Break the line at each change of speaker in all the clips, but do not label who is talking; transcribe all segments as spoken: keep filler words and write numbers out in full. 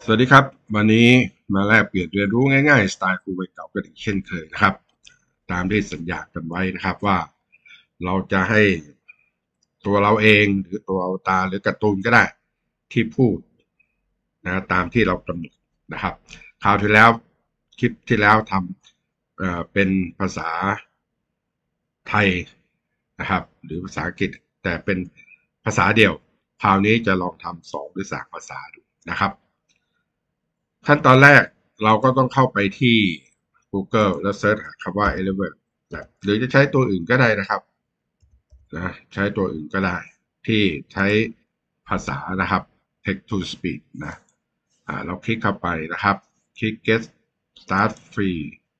สวัสดีครับวันนี้มาแลกเปลี่ยนเรียนรู้ง่ายๆสไตล์ครูวัยเก่ากันอีกเช่นเคยนะครับตามที่สัญญากันไว้นะครับว่าเราจะให้ตัวเราเองหรือตัวอวตารหรือการ์ตูนก็ได้ที่พูดนะตามที่เรากำหนดนะครับคราวที่แล้วคลิปที่แล้วทำเอ่อเป็นภาษาไทยนะครับหรือภาษาอังกฤษแต่เป็นภาษาเดียวคราวนี้จะลองทำสองหรือสามภาษาดูนะครับ ขั้นตอนแรกเราก็ต้องเข้าไปที่ Google แล้วเซิร์ชหาคำว่า Eleven นะหรือจะใช้ตัวอื่นก็ได้นะครับนะใช้ตัวอื่นก็ได้ที่ใช้ภาษานะครับ Text to Speech นะอ่าเราคลิกเข้าไปนะครับคลิก Get Start Free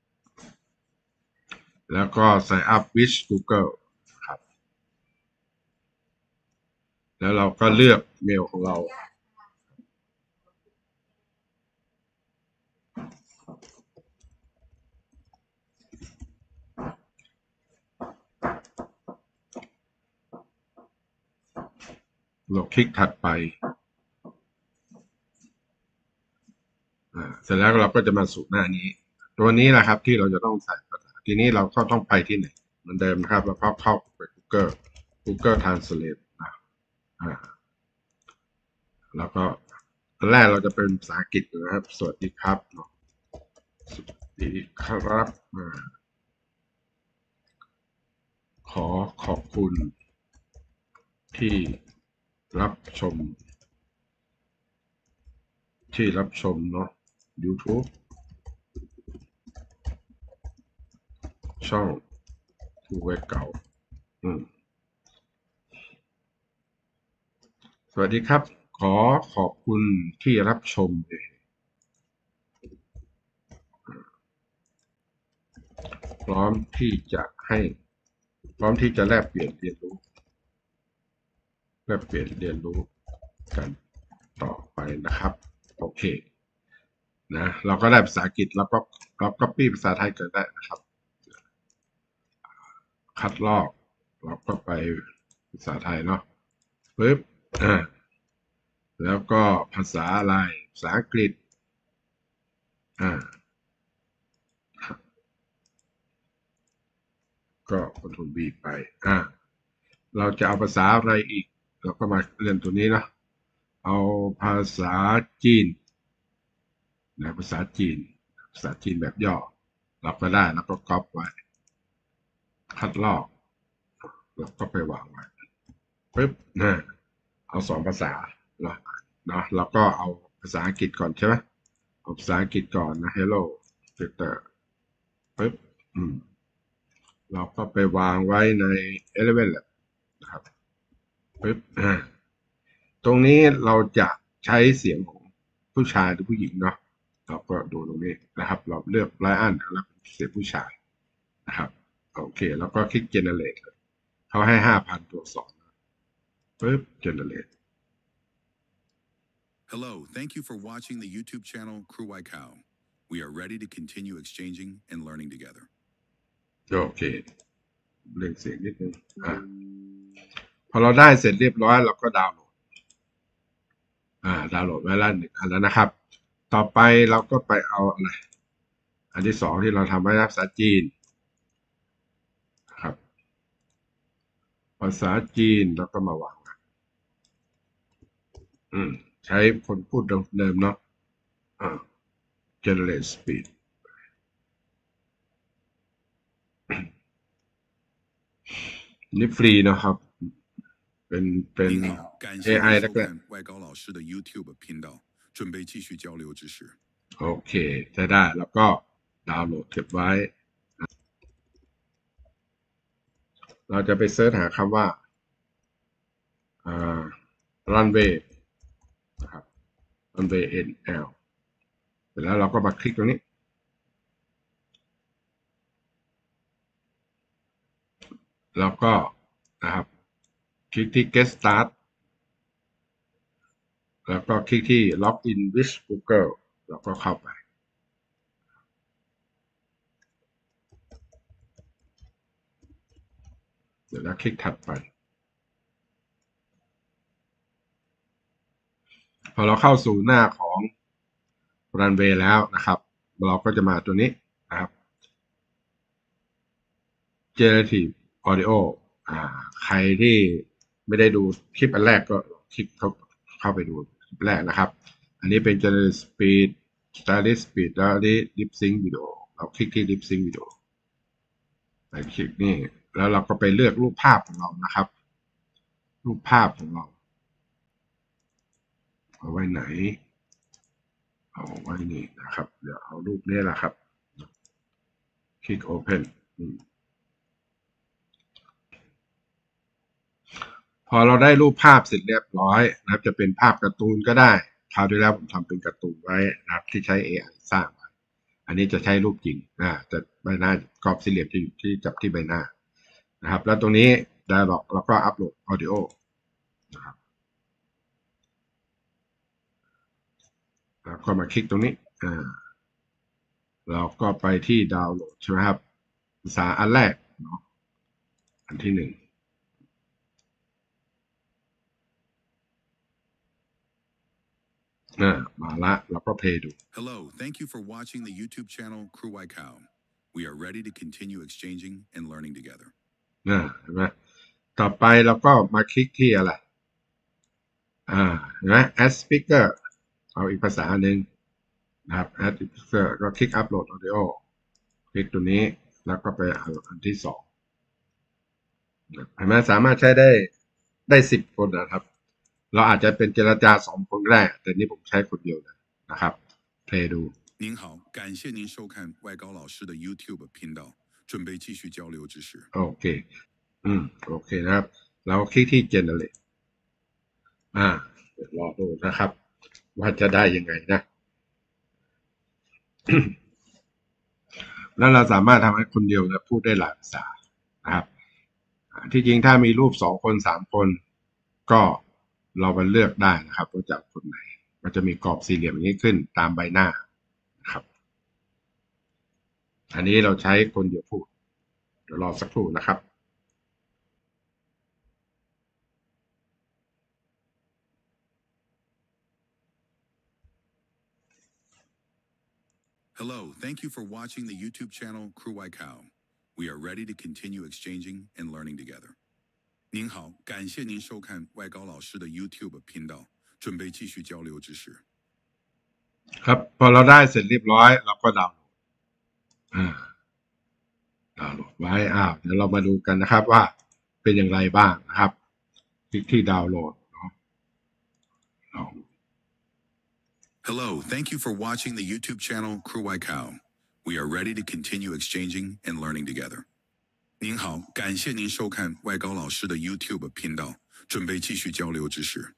แล้วก็ Sign up with Google ครับแล้วเราก็เลือกเมลของเราเราคลิกถัดไปเสร็จแล้วเราก็จะมาสู่หน้านี้ตัวนี้แหละครับที่เราจะต้องใส่ภาษาทีนี้เราก็ต้องไปที่ไหนเหมือนเดิมนะครับแล้วก็เข้าไป Google Google Translate นะอ่าแล้วก็อันแรกเราจะเป็นภาษาอังกฤษนะครับสวัสดีครับเนาะสวัสดีครับขอขอบคุณที่รับชมที่รับชมเนาะ YouTube ช่องผู้ไว้เก่าอืมสวัสดีครับขอขอบคุณที่รับชมพร้อมที่จะให้พร้อมที่จะแลกเปลี่ยนเรียนรู้แลกเปลี่ยนเรียนรู้กันต่อไปนะครับโอเคนะเราก็ได้ภาษาอังกฤษแล้วก็เราก็ปี้ภาษาไทยเกิดได้นะครับคัดลอกเราก็ไปภาษาไทยเนาะปึ๊บอ่าแล้วก็ภาษาอะไรภาษาอังกฤษอ่าก็คอนโทรล B ไปอ่าเราจะเอาภาษาอะไรอีกเราก็มาเรียนตัวนี้นะเอาภาษาจีนนะภาษาจีนภาษาจีนแบบย่อเราก็ได้แล้วก็ก๊อปไว้คัดลอกแล้วก็ไปวางไว้ปึ๊บนะเอาสองภาษาเนาะเนาะแล้วก็เอาภาษาอังกฤษก่อนใช่ไหมเอาภาษาอังกฤษก่อนนะ Hello Twitter ปึ๊บอืมเราก็ไปวางไว้ใน Eleven แหละนะครับปึ๊บอ่าตรงนี้เราจะใช้เสียงของผู้ชายหรือผู้หญิงเนาะเราก็ดูตรงนี้นะครับเราเลือกไลอ้อนแล้วเสียงผู้ชายนะครับโอเคแล้วก็คลิก generate เขาให้ห้าพันตัวสองปึ๊บ generate
Hello, thank you for watching the YouTube channel Crew White Cow. We are ready to continue exchanging and learning together.
โอเคเร่งเสียงนิดนึงอ่ะพอเราได้เสร็จเรียบร้อยเราก็ดาวน์โหลดอ่าดาวน์โหลดไว้แล้วหนึ่งอันแล้วนะครับ ต่อไปเราก็ไปเอาอะไรอันที่สองที่เราทำไว้ภาษาจีนนะครับภาษาจีนเราก็มาวางอืมใช้คนพูดเดิมเนาะอ่า generate speed นี่ฟรีนะครับเป็นเป็น
你好，感
เอ ไอ
谢您
แล้ว
收
ก็
看外高老师的 YouTube 频道，准备继续交流知识。
โอเคใช้ได้แล้วก็ดาวน์โหลดเก็บไว้ เราจะไปเซิร์ชหาคำว่า runway นะครับ runway เอ็น แอล เสร็จแล้วเราก็มาคลิกตรงนี้แล้วก็นะครับคลิกที่ get start แล้วก็คลิกที่ login with Google แล้วก็เข้าไปเดี๋ยวแล้วคลิกถัดไปพอเราเข้าสู่หน้าของ runway แล้วนะครับเราก็จะมาตัวนี้นะครับ generative audio อ่าใครที่ไม่ได้ดูคลิปอันแรกก็คลิกเข้าเข้าไปดูคลิปแรกนะครับอันนี้เป็น generative speed stylist speed แล้วนี้ lip sync video เราคลิกที่ lip sync video ไปคลิกนี่แล้วเราก็ไปเลือกรูปภาพของเรานะครับรูปภาพของเราเอาไว้ไหนเอาไว้นี่นะครับเดี๋ยวเอารูปนี้แหละครับคลิก open พอเราได้รูปภาพเสร็จเรียบร้อยนะครับจะเป็นภาพการ์ตูนก็ได้คราวที่แล้วผมทำเป็นการ์ตูนไว้นะครับที่ใช้ เอ ไอ สร้างไว้อันนี้จะใช้รูปจริงนะแต่ใบหน้ากรอบสี่เหลี่ยมจะอยู่ที่จับที่ใบหน้านะครับแล้วตรงนี้ dialog แล้วก็อัปโหลด audio นะครับแล้วก็มาคลิกตรงนี้อ่าเราก็ไปที่ดาวน์โหลดใช่ไหมครับภาษาอันแรกเนาะอันที่หนึ่งอ่ามาละเราก็เพลย์ดู
Hello, thank you for watching the YouTube channel Crew White Cow. We are ready to continue exchanging and learning together.
นะเห็นไหมต่อไปเราก็มาคลิกที่อะไรอ่าเห็นไหม add speaker เอาอีกภาษาหนึ่งนะครับ add speaker ก็คลิก upload audio คลิกตัวนี้แล้วก็ไปเอาอันที่สองเห็นไหมสามารถใช้ได้ได้สิบคนนะครับ เราอาจจะเป็นเจรจาสองคนแรกแต่นี่ผมใช้คนเดียวนะครับเพลย์ดู
您好，感谢您收看外高老师的 YouTube 频道，准备继续交流知识。
โอเคอืมโอเคนะครับเราคลิกที่ generate อ่าเดี๋ยวรอดูนะครับว่าจะได้ยังไงนะ แล้วเราสามารถทำให้คนเดียวนะพูดได้หลายภาษานะครับที่จริงถ้ามีรูปสองคนสามคนก็เราไปเลือกได้นะครับว่าจะคนไหนมันจะมีกรอบสี่เหลี่ยมอย่างนี้ขึ้นตามใบหน้านะครับอันนี้เราใช้คนเดียวพูดเดี๋ยวรอสักครู่นะครับ
Hello, thank you for watching the YouTube channel Crew White Cow. We are ready to continue exchanging and learning together. 您好，感谢您收看外高老师的 YouTube 频道，准备继续交流知识。
ครับพอเราได้เสร็จเรียบร้อยเราก็ดาวน์โหลดอ่าดาวน์โหลดไว้อ้าวเดี๋ยวเรามาดูกันนะครับว่าเป็นอย่างไรบ้างนะครับคลิกที่ดาวน์โหลดเนาะ
Hello, thank you for watching the YouTube channel Crew White Cow. We are ready to continue exchanging and learning together. 您好，感谢您收看外高老师的 YouTube 频道，准备继续交流知识。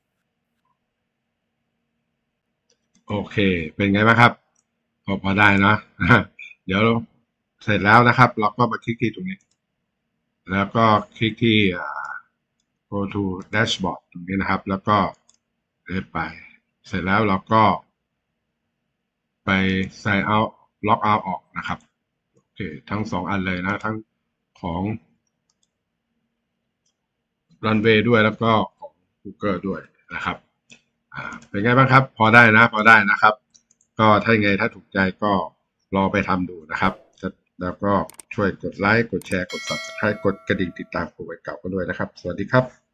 โอเคเป็นไงบ้างครับพอพอได้นะ เดี๋ยวเสร็จแล้วนะครับเราก็มาคลิกที่ตรงนี้แล้วก็คลิกที่ go to dashboard ตรงนี้นะครับแล้วก็เลื่อนไปเสร็จแล้วเราก็ไป sign out log out ออกนะครับโอเคทั้งสองอันเลยนะทั้งของ runway ด้วยแล้วก็ของ Google ด้วยนะครับอ่าเป็นไงบ้างครับพอได้นะพอได้นะครับก็ถ้าไงถ้าถูกใจก็รอไปทำดูนะครับแล้วก็ช่วยกดไลค์กดแชร์กด Subscribe กดกระดิ่งติดตามครูไว้เก่ากันด้วยนะครับสวัสดีครับ